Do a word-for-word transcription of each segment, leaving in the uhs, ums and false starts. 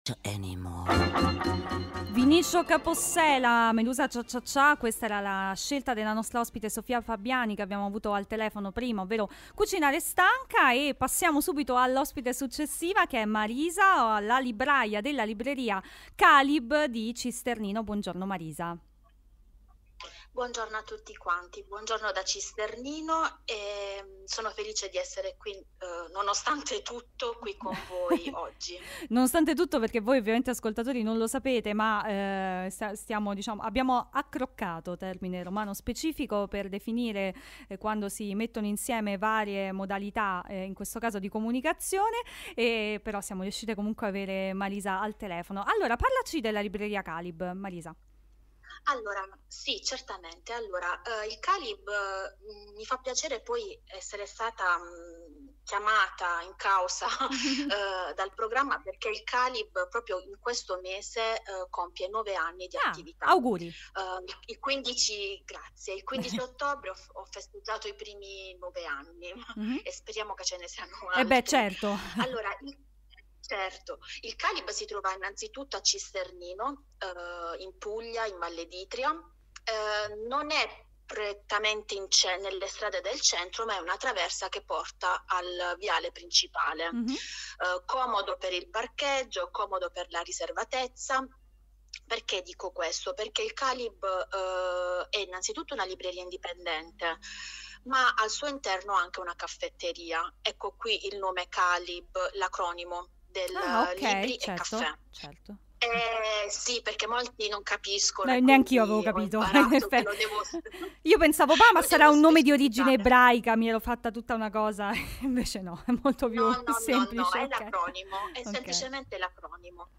Vinicio Capossela, Medusa Cia Cia Cia, questa era la scelta della nostra ospite Sofia Fabiani che abbiamo avuto al telefono prima, ovvero Cucinare Stanca, e passiamo subito all'ospite successiva che è Marisa, la libraia della libreria Calib di Cisternino. Buongiorno Marisa. Buongiorno a tutti quanti, buongiorno da Cisternino e sono felice di essere qui eh, nonostante tutto qui con voi oggi. Nonostante tutto, perché voi ovviamente ascoltatori non lo sapete, ma eh, stiamo, diciamo, abbiamo accroccato, termine romano specifico per definire eh, quando si mettono insieme varie modalità, eh, in questo caso di comunicazione, e però siamo riuscite comunque a avere Marisa al telefono. Allora, parlaci della libreria Calib, Marisa. Allora, sì, certamente. Allora, eh, il Calib mh, mi fa piacere poi essere stata mh, chiamata in causa eh, dal programma, perché il Calib proprio in questo mese eh, compie nove anni di ah, attività. Auguri. Uh, il, il quindici, grazie, il quindici ottobre ho, ho festeggiato i primi nove anni mm-hmm. e speriamo che ce ne siano altri. Eh beh, certo. Allora, il Certo, il Calib si trova innanzitutto a Cisternino, eh, in Puglia, in Valle d'Itria. Eh, non è prettamente in ce- nelle strade del centro, ma è una traversa che porta al viale principale. Mm-hmm. Eh, comodo per il parcheggio, comodo per la riservatezza. Perché dico questo? Perché il Calib eh, è innanzitutto una libreria indipendente, ma al suo interno anche una caffetteria. Ecco qui il nome Calib, l'acronimo del ah, okay, libri certo, e caffè. Certo. Eh, sì, perché molti non capiscono. No, neanche io avevo capito. Devo... Io pensavo, bah, ma sarà un nome di origine ebraica, mi ero fatta tutta una cosa, invece no, è molto più no, no, semplice. No, no, è okay. l'acronimo, è okay. semplicemente l'acronimo.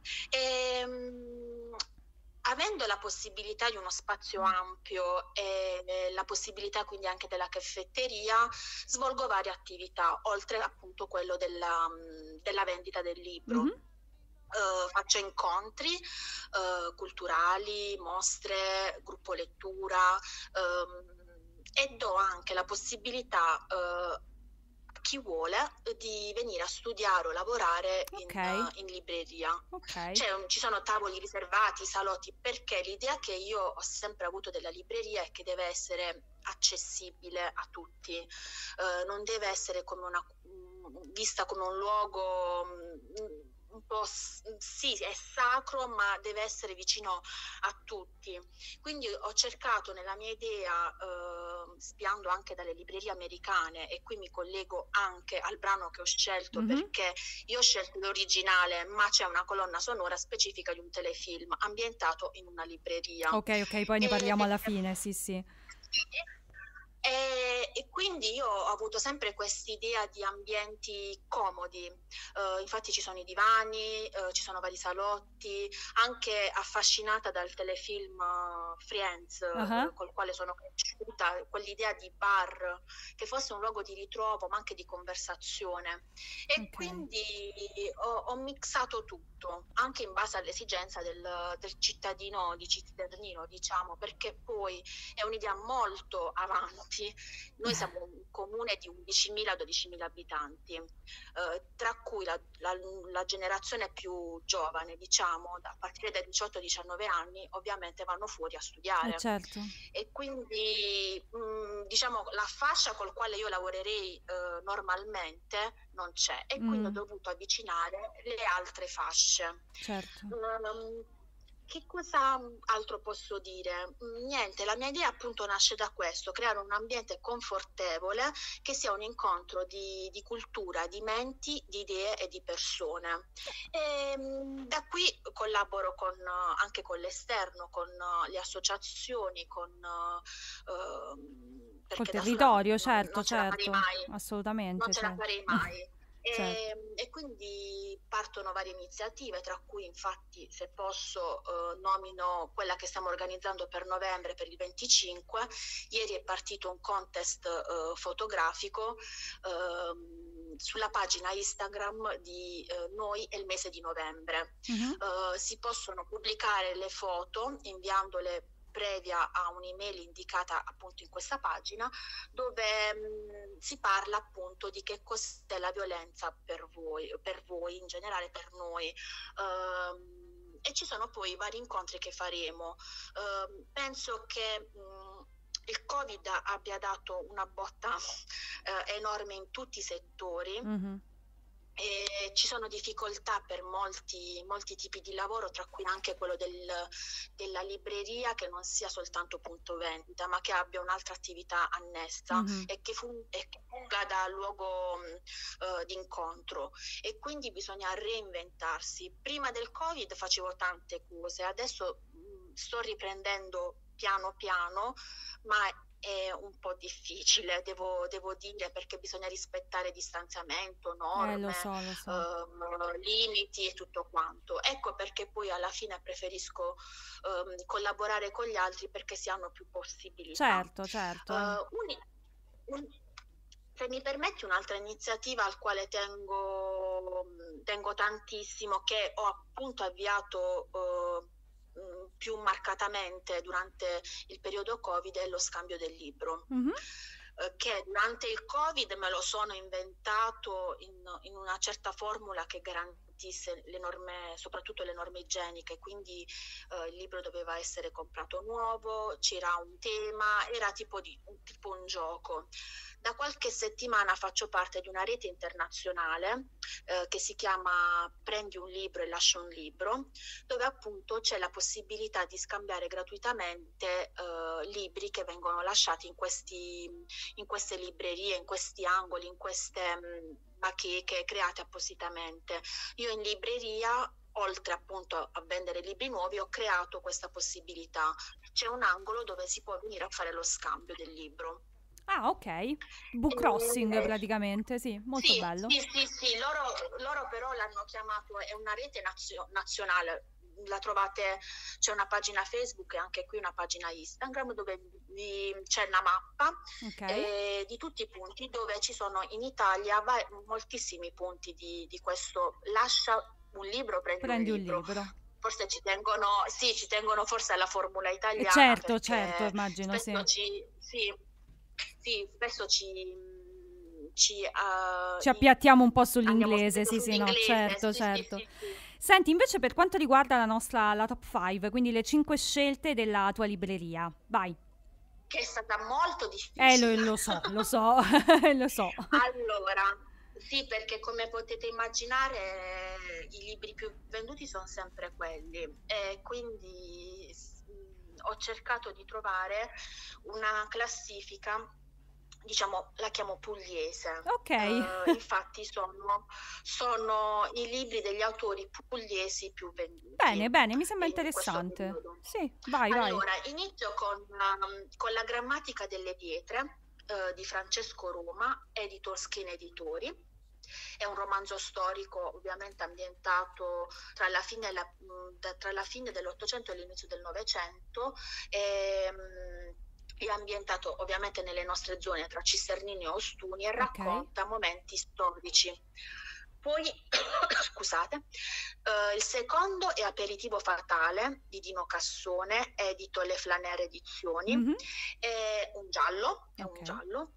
Ehm... Avendo la possibilità di uno spazio ampio e la possibilità quindi anche della caffetteria, svolgo varie attività, oltre appunto quello della, della vendita del libro. Mm-hmm. Uh, faccio incontri uh, culturali, mostre, gruppo lettura um, e do anche la possibilità uh, chi vuole di venire a studiare o lavorare okay. in, uh, in libreria. Okay. Cioè, um, ci sono tavoli riservati, salotti, perché l'idea che io ho sempre avuto della libreria è che deve essere accessibile a tutti, uh, non deve essere come una, vista come un luogo um, un po' sì, è sacro, ma deve essere vicino a tutti. Quindi ho cercato nella mia idea, eh, spiando anche dalle librerie americane, e qui mi collego anche al brano che ho scelto, mm-hmm. perché io ho scelto l'originale, ma c'è una colonna sonora specifica di un telefilm ambientato in una libreria. Ok, ok, poi ne parliamo e, alla fine, sì, sì. E, e quindi io ho avuto sempre quest'idea di ambienti comodi, uh, infatti ci sono i divani, uh, ci sono vari salotti, anche affascinata dal telefilm uh, Friends, uh-huh. uh, col quale sono cresciuta, quell'idea di bar, che fosse un luogo di ritrovo ma anche di conversazione. E okay. quindi ho, ho mixato tutto, anche in base all'esigenza del, del cittadino di Cisternino, diciamo, perché poi è un'idea molto avanti. Noi siamo un comune di undicimila dodicimila abitanti, eh, tra cui la, la, la generazione più giovane, diciamo, a partire dai diciotto diciannove anni, ovviamente vanno fuori a studiare. Eh certo. E quindi mh, diciamo la fascia col quale io lavorerei eh, normalmente non c'è, e mm. quindi ho dovuto avvicinare le altre fasce. Certo. Um, Che cosa altro posso dire? Niente, la mia idea appunto nasce da questo, creare un ambiente confortevole che sia un incontro di, di cultura, di menti, di idee e di persone. E, da qui collaboro con, anche con l'esterno, con le associazioni, con... Uh, col territorio, sola, certo, non certo, mai, assolutamente. Non ce certo. la farei mai. E, certo. e quindi partono varie iniziative, tra cui infatti, se posso, eh, nomino quella che stiamo organizzando per novembre, per il venticinque. Ieri è partito un contest eh, fotografico eh, sulla pagina Instagram di eh, Noi è il mese di novembre. Uh-huh. Eh, si possono pubblicare le foto inviandole previa a un'email indicata appunto in questa pagina, dove mh, si parla appunto di che cos'è la violenza per voi, per voi in generale, per noi. Um, e ci sono poi vari incontri che faremo. Uh, penso che mh, il Covid abbia dato una botta uh, enorme in tutti i settori. Mm-hmm. E ci sono difficoltà per molti, molti tipi di lavoro, tra cui anche quello del, della libreria, che non sia soltanto punto vendita, ma che abbia un'altra attività annessa, mm-hmm. e che fun- e che funga da luogo uh, di incontro, e quindi bisogna reinventarsi. Prima del Covid facevo tante cose, adesso mh, sto riprendendo piano piano, ma è un po' difficile, devo, devo dire, perché bisogna rispettare distanziamento, norme, eh, lo so, lo so. Uh, limiti e tutto quanto. Ecco perché poi alla fine preferisco um, collaborare con gli altri, perché si hanno più possibilità. Certo, certo. Uh, un, un, se mi permetti, un'altra iniziativa al quale tengo, tengo tantissimo, che ho appunto avviato uh, più marcatamente durante il periodo Covid, è lo scambio del libro. Mm-hmm. eh, che durante il Covid me lo sono inventato in, in una certa formula che garantisse le norme, soprattutto le norme igieniche, quindi eh, il libro doveva essere comprato nuovo, c'era un tema, era tipo, di, un, tipo un gioco. Da qualche settimana faccio parte di una rete internazionale eh, che si chiama Prendi un libro e lascia un libro, dove appunto c'è la possibilità di scambiare gratuitamente eh, libri che vengono lasciati in, questi, in queste librerie, in questi angoli, in queste mh, bacheche create appositamente. Io in libreria, oltre appunto a vendere libri nuovi, ho creato questa possibilità. C'è un angolo dove si può venire a fare lo scambio del libro. Ah, ok. Book crossing eh, praticamente, sì, molto sì, bello. Sì, sì, sì, loro, loro però l'hanno chiamato, è una rete nazio- nazionale, la trovate, c'è una pagina Facebook e anche qui una pagina Instagram dove vi, c'è una mappa okay. eh, di tutti i punti, dove ci sono in Italia va- moltissimi punti di, di questo lascia un libro, prendi, prendi un un libro. libro. Forse ci tengono, sì, ci tengono forse alla formula italiana. Eh certo, certo, immagino, sì. Ci, sì. Sì, spesso ci, ci, uh, ci appiattiamo un po' sull'inglese, sì, sì, no, certo, sì, certo. Sì, sì, sì. Senti, invece per quanto riguarda la nostra la top cinque, quindi le cinque scelte della tua libreria, vai. Che è stata molto difficile. Eh, lo, lo so, lo so, lo so. Allora, sì, perché come potete immaginare i libri più venduti sono sempre quelli, e quindi ho cercato di trovare una classifica, diciamo, la chiamo pugliese. Ok. Uh, infatti sono, sono i libri degli autori pugliesi più venduti. Bene, bene, mi sembra interessante. Sì, vai, allora, vai. Allora, inizio con, um, con La grammatica delle pietre uh, di Francesco Roma, edito Skin Editori. È un romanzo storico ovviamente ambientato tra la fine, la, tra la fine dell'Ottocento e l'inizio del Novecento, e, è ambientato ovviamente nelle nostre zone tra Cisternini e Ostuni, e racconta okay. momenti storici. Poi, scusate, uh, il secondo è Aperitivo fatale di Dino Cassone, edito Le Flanere Edizioni, mm-hmm. È un giallo, è okay. un giallo.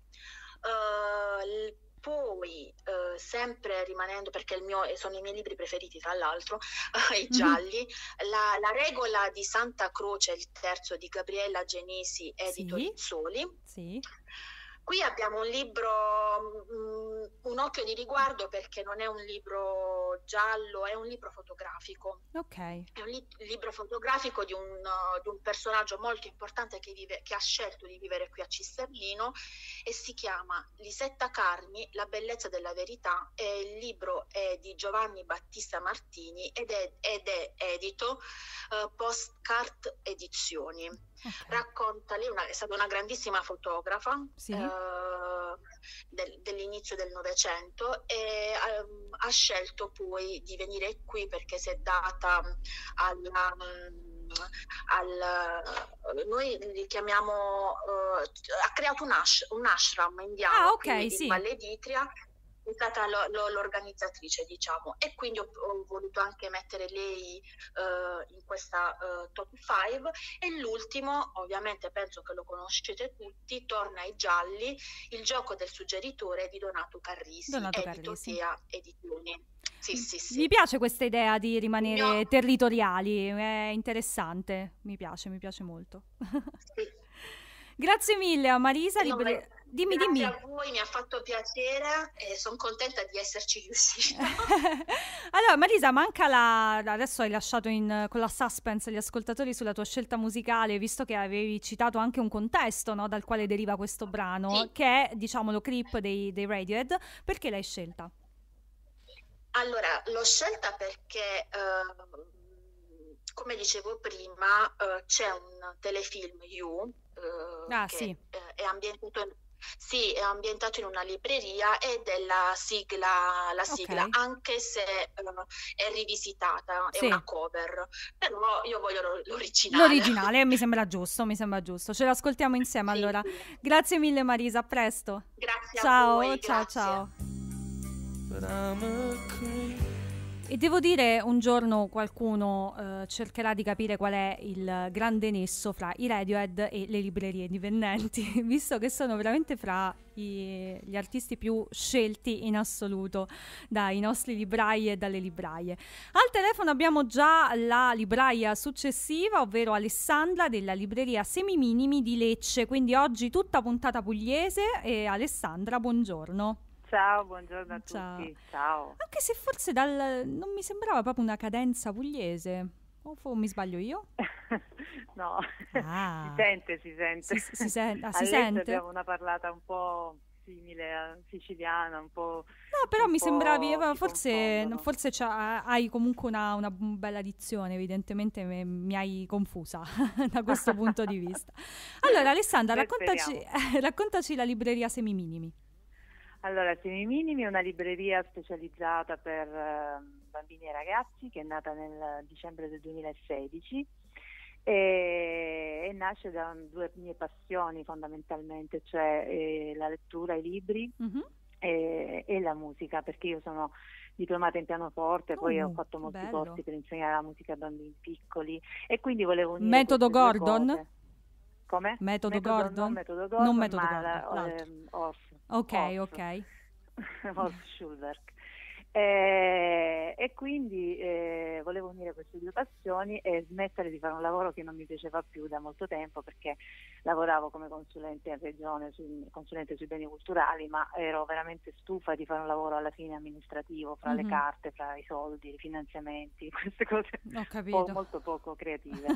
Uh, Poi, eh, sempre rimanendo, perché il mio, sono i miei libri preferiti tra l'altro, eh, i gialli, mm-hmm. la, la regola di Santa Croce, il terzo di Gabriella Genisi, edito sì. Rizzoli. Sì. Qui abbiamo un libro, um, un occhio di riguardo, perché non è un libro giallo, è un libro fotografico. Ok. È un li- libro fotografico di un, uh, di un personaggio molto importante che, vive, che ha scelto di vivere qui a Cisternino, e si chiama Lisetta Carmi, La bellezza della verità, e il libro è di Giovanni Battista Martini ed è, ed è edito uh, Postcard Edizioni. Okay. Racconta, lei una, è stata una grandissima fotografa, sì. uh, del, dell'inizio del Novecento, e um, ha scelto poi di venire qui perché si è data alla... Um, al, uh, noi li chiamiamo, uh, ha creato un, ash, un ashram indiano, ah, okay, qui sì. in Valle d'Itria, è stata lo- lo- l'organizzatrice, diciamo, e quindi ho, ho voluto anche mettere lei eh, in questa eh, top cinque. E l'ultimo, ovviamente penso che lo conoscete tutti, Torna ai gialli, il gioco del suggeritore di Donato Carrisi, Donato edito Carrisi. Tea Edizioni. Sì, sì, sì. Mi piace questa idea di Il rimanere mio... territoriali, è interessante, mi piace, mi piace molto. Sì. Grazie mille a Marisa. No, Libre... Dimmi, grazie dimmi. a voi, mi ha fatto piacere e sono contenta di esserci riuscita. Allora, Marisa, manca la... Adesso hai lasciato in... con la suspense gli ascoltatori sulla tua scelta musicale, visto che avevi citato anche un contesto, no, dal quale deriva questo brano, Sì. che è, diciamo, lo Creep dei, dei Radiohead. Perché l'hai scelta? Allora, l'ho scelta perché, eh, come dicevo prima, eh, c'è un telefilm You, eh, Ah, che sì. eh, è ambientato in, sì, è ambientato in una libreria ed è la sigla, la sigla, Ok. anche se eh, è rivisitata, è Sì. una cover, però io voglio lo- l'originale. L'originale, mi sembra giusto, mi sembra giusto. Ce l'ascoltiamo insieme Sì, allora. sì. Grazie mille Marisa, a presto. Grazie a Ciao, voi, ciao, grazie. ciao. E devo dire, un giorno qualcuno eh, cercherà di capire qual è il grande nesso fra i Radiohead e le librerie indipendenti, visto che sono veramente fra i- gli artisti più scelti in assoluto dai nostri librai e dalle libraie. Al telefono abbiamo già la libraia successiva, ovvero Alessandra della libreria Semiminimi di Lecce, quindi oggi tutta puntata pugliese. E Alessandra, buongiorno. Ciao, buongiorno a Ciao. tutti. Ciao. Anche se forse dal non mi sembrava proprio una cadenza pugliese. O fo- mi sbaglio io? No, Ah. si sente, si sente. Si, si sen- ah, A si Lecce sente? abbiamo una parlata un po' simile a siciliana, un po'. No, però un mi po' sembravi, eh, si forse, confondono. forse c'ha- hai comunque una, una bella dizione, evidentemente me- mi hai confusa da questo punto di vista. Allora Alessandra, Beh, raccontaci, speriamo. raccontaci la libreria Semiminimi. Allora, Semiminimi è una libreria specializzata per eh, bambini e ragazzi che è nata nel dicembre del duemilasedici e, e nasce da un- due mie passioni fondamentalmente, cioè eh, la lettura, i libri Mhm. e, e la musica, perché io sono diplomata in pianoforte, poi ho Uh, fatto che molti bello. corsi per insegnare la musica a bambini piccoli e quindi volevo unire Metodo queste due Gordon? cose. Come? Metodo Metodo- Gordon? Non metodo Gordon, Non metodo ma Gordon, la- l'altro. ehm, Horst. Ok, Horst. ok. Horst Schulwerk. Eh, e quindi eh, volevo unire queste due passioni e smettere di fare un lavoro che non mi piaceva più da molto tempo, perché lavoravo come consulente in regione, su, consulente sui beni culturali, ma ero veramente stufa di fare un lavoro alla fine amministrativo, fra le Mhm. carte, fra i soldi, i finanziamenti, queste cose Ho po- capito. molto poco creative.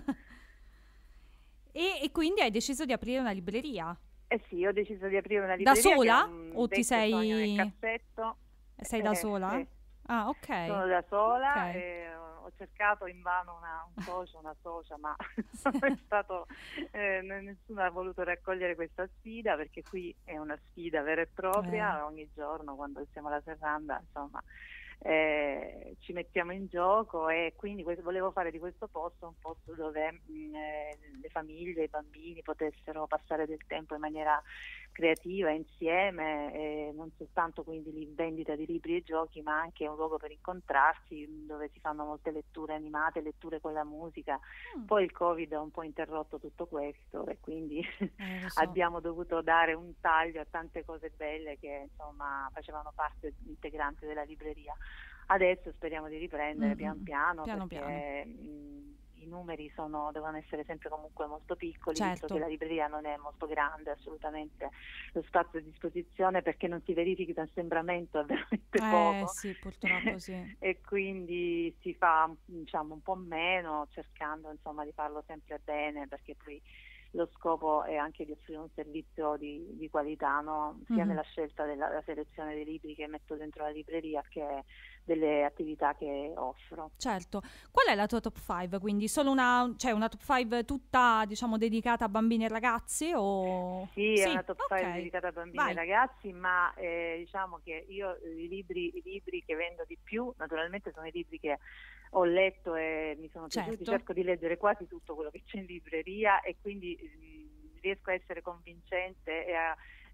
E, e quindi hai deciso di aprire una libreria. Eh sì, ho deciso di aprire una Da libreria che sola? è un O ti vecchio sogno nel sei... cassetto. sei da Eh, sola? sì. Ah, ok. Sono da sola Ok. e ho cercato invano una, un socio, una socia, ma non è stato, eh, nessuno ha voluto raccogliere questa sfida, perché qui è una sfida vera e propria, Eh. ogni giorno quando siamo alla serranda, insomma, eh, ci mettiamo in gioco e quindi que- volevo fare di questo posto un posto dove mh, eh, le famiglie, i bambini potessero passare del tempo in maniera creativa insieme, eh, non soltanto quindi li- vendita di libri e giochi, ma anche un luogo per incontrarsi, dove si fanno molte letture animate, letture con la musica. Mm. Poi il Covid ha un po' interrotto tutto questo e quindi Eh, lo so. abbiamo dovuto dare un taglio a tante cose belle che insomma facevano parte integrante della libreria. Adesso speriamo di riprendere Mm, pian mm, piano, piano perché mh, i numeri sono, devono essere sempre comunque molto piccoli, Certo. visto che la libreria non è molto grande, assolutamente lo spazio a disposizione, perché non si verifica assembramento, è veramente Eh, poco. sì, purtroppo sì. E quindi si fa, diciamo, un po' meno, cercando insomma di farlo sempre bene, perché poi lo scopo è anche di offrire un servizio di, di qualità, no? Sia Mhm. nella scelta della, della selezione dei libri che metto dentro la libreria, che delle attività che offro. Certo. Qual è la tua top cinque? Quindi solo una, cioè una top cinque tutta, diciamo, dedicata a bambini e ragazzi o... Sì, è una top ok. cinque dedicata a bambini Vai. e ragazzi, ma eh, diciamo che io eh, i libri, i libri che vendo di più, naturalmente sono i libri che ho letto e mi sono piaciuti, Certo. cerco di leggere quasi tutto quello che c'è in libreria e quindi mm, riesco a essere convincente e a,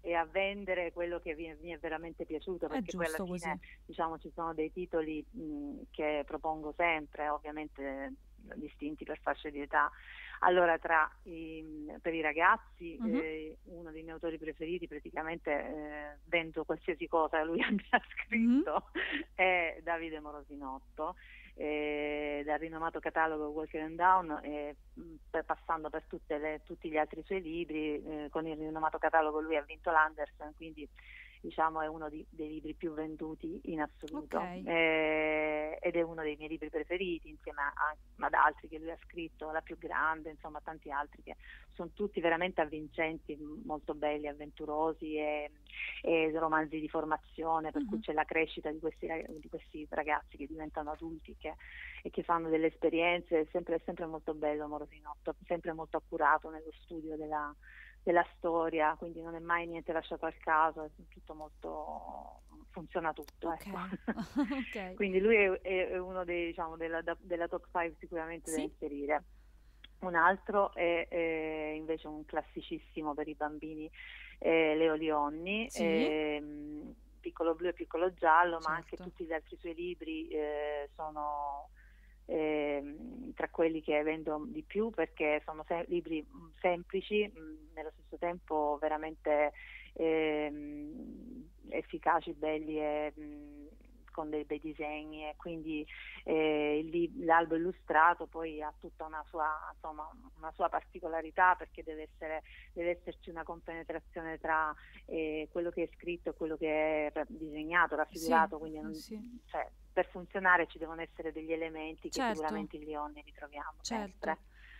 e a vendere quello che mi, mi è veramente piaciuto, perché poi alla fine così. Diciamo ci sono dei titoli mh, che propongo sempre, ovviamente distinti per fasce di età. Allora, tra i, per i ragazzi, uh-huh. eh, uno dei miei autori preferiti, praticamente eh, vendo qualsiasi cosa lui abbia scritto, uh-huh. è Davide Morosinotto, eh, dal rinomato catalogo Walker and Down, eh, per, passando per tutte le, tutti gli altri suoi libri. Eh, con il rinomato catalogo lui ha vinto l'Andersen, quindi diciamo è uno di, dei libri più venduti in assoluto, okay. eh, ed è uno dei miei libri preferiti, insieme a, a, ad altri che lui ha scritto, La più grande, insomma tanti altri che sono tutti veramente avvincenti, molto belli, avventurosi, e, e romanzi di formazione, per uh-huh. cui c'è la crescita di questi, di questi ragazzi che diventano adulti che, e che fanno delle esperienze. È sempre, è sempre molto bello Morosinotto, sempre molto accurato nello studio della della storia, quindi non è mai niente lasciato al caso, è tutto molto, funziona tutto, okay. Ecco. Okay. Quindi lui è, è uno dei, diciamo, della, della top cinque sicuramente sì? da inserire. Un altro è, è invece un classicissimo per i bambini, eh, Leo Lionni, sì? eh, Piccolo blu e piccolo giallo, certo. Ma anche tutti gli altri suoi libri eh, sono Eh, tra quelli che vendo di più, perché sono se- libri semplici, mh, nello stesso tempo veramente eh, efficaci, belli e mh, con dei bei disegni, e quindi eh, il, l'albo illustrato poi ha tutta una sua, insomma, una sua particolarità, perché deve essere deve esserci una compenetrazione tra eh, quello che è scritto e quello che è disegnato, raffigurato, sì, quindi non, sì. cioè, per funzionare ci devono essere degli elementi che certo. sicuramente in Lionni li troviamo certo. sempre.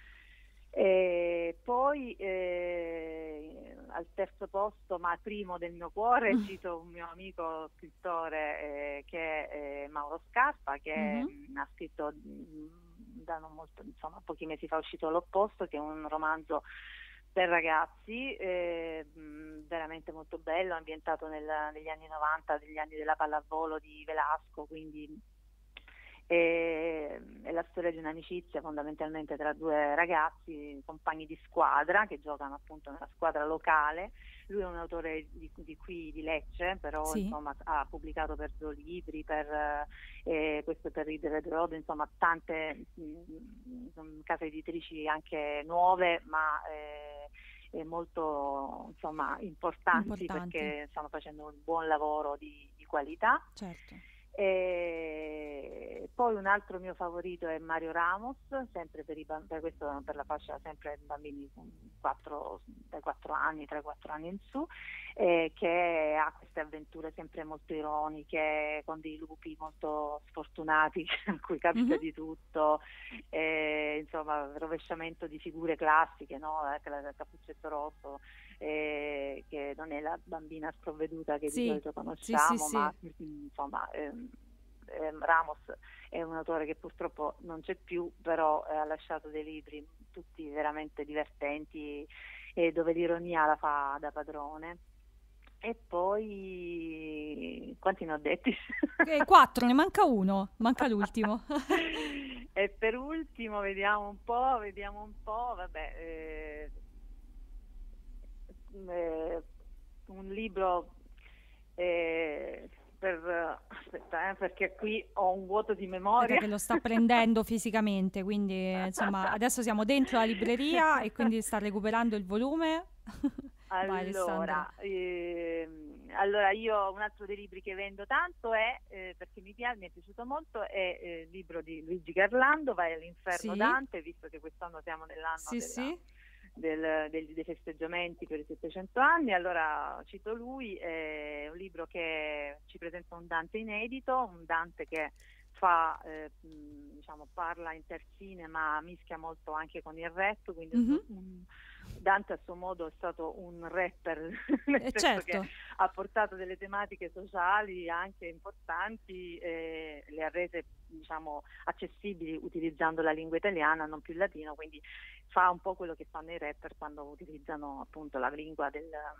E poi eh, al terzo posto, ma primo del mio cuore, cito un mio amico scrittore eh, che è Mauro Scarpa, che mm-hmm. mh, ha scritto mh, da non molto, insomma, pochi mesi fa è uscito L'opposto, che è un romanzo per ragazzi, eh, mh, veramente molto bello, ambientato nel, negli anni novanta, degli anni della pallavolo di Velasco, quindi è, è la storia di un'amicizia fondamentalmente tra due ragazzi, compagni di squadra, che giocano appunto nella squadra locale. Lui è un autore di, di qui, di Lecce, però sì. insomma ha pubblicato per due libri, per eh, questo per Read Red Road, insomma tante mh, case editrici anche nuove, ma eh, molto insomma importanti, importanti, perché stanno facendo un buon lavoro di, di qualità. Certo. E poi un altro mio favorito è Mario Ramos, sempre per, i, per, questo, per la fascia sempre bambini quattro, dai quattro anni, tre quattro anni in su, eh, che ha queste avventure sempre molto ironiche, con dei lupi molto sfortunati a cui capita mm-hmm. di tutto, eh, insomma rovesciamento di figure classiche, no? Il Cappuccetto Rosso, eh, che non è la bambina sprovveduta che sì. di solito conosciamo, sì, sì, ma sì. insomma ehm, ehm, Ramos è un autore che purtroppo non c'è più, però eh, ha lasciato dei libri tutti veramente divertenti, e dove l'ironia la fa da padrone. E poi quanti ne ho detti? Eh, quattro, ne manca uno, manca l'ultimo. E per ultimo vediamo un po', vediamo un po', vabbè, eh, eh, un libro eh, per aspetta, eh, perché qui ho un vuoto di memoria. Perché lo sta prendendo fisicamente, quindi insomma adesso siamo dentro la libreria e quindi sta recuperando il volume. Vai, allora, ehm, allora io un altro dei libri che vendo tanto è, eh, perché mi piace, mi è piaciuto molto, è eh, il libro di Luigi Garlando, Vai all'inferno sì. Dante, visto che quest'anno siamo nell'anno sì, della, sì. Del, del, dei festeggiamenti per i settecento anni, allora cito lui, è un libro che ci presenta un Dante inedito, un Dante che fa, eh, diciamo, parla in terzine ma mischia molto anche con il rap, quindi mm-hmm. un, Dante a suo modo è stato un rapper, nel eh senso certo. che ha portato delle tematiche sociali anche importanti, e le ha rese, diciamo, accessibili utilizzando la lingua italiana, non più il latino, quindi fa un po' quello che fanno i rapper quando utilizzano appunto la lingua del,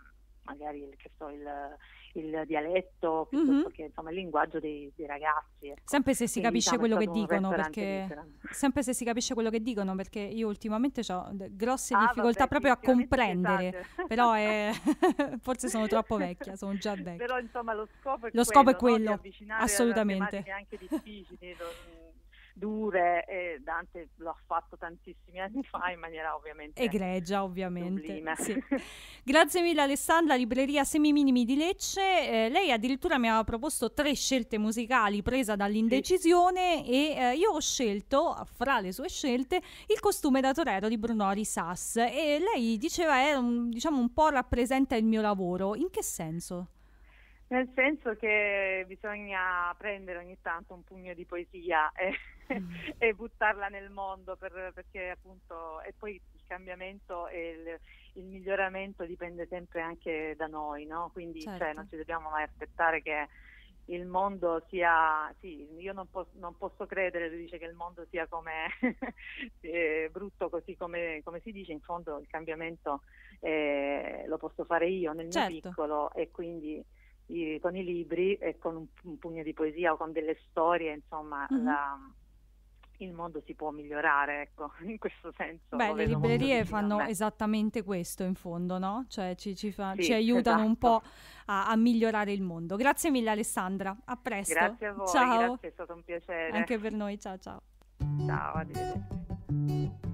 magari il, che so, il, il dialetto, piuttosto mm-hmm. che insomma il linguaggio dei, dei ragazzi. Ecco. Sempre se si E, capisce diciamo, quello che un dicono, perché sempre se si capisce quello che dicono, perché io ultimamente ho grosse ah, difficoltà vabbè, proprio a comprendere, esatto. però è forse sono troppo vecchia, sono già vecchia. Però insomma lo scopo è lo quello, scopo è quello, no? Di avvicinare assolutamente. a tematiche anche difficili, dure, e Dante lo ha fatto tantissimi anni fa in maniera ovviamente egregia, ovviamente. Sì. Grazie mille Alessandra, Libreria Semiminimi di Lecce. Eh, lei addirittura mi aveva proposto tre scelte musicali presa dall'indecisione, sì. e eh, io ho scelto, fra le sue scelte, Il costume da torero di Bruno Arisas, e lei diceva è un, diciamo un po' rappresenta il mio lavoro. In che senso? Nel senso che bisogna prendere ogni tanto un pugno di poesia e, mm. e buttarla nel mondo, per, perché appunto, e poi il cambiamento e il, il miglioramento dipende sempre anche da noi, no? Quindi certo. Cioè, non ci dobbiamo mai aspettare che il mondo sia, sì, io non, posso, non posso credere, lui dice che il mondo sia come brutto così come, come si dice, in fondo il cambiamento eh, lo posso fare io nel certo. mio piccolo, e quindi I, con i libri e con un, un pugno di poesia o con delle storie, insomma, mm-hmm. la, il mondo si può migliorare, ecco, in questo senso. Beh, le librerie fanno esattamente questo, in fondo, no? Cioè ci, ci, fa, sì, ci aiutano esatto. un po' a, a migliorare il mondo. Grazie mille Alessandra, a presto. Grazie a voi, ciao. Grazie, è stato un piacere. Anche per noi, ciao ciao. Ciao, arrivederci.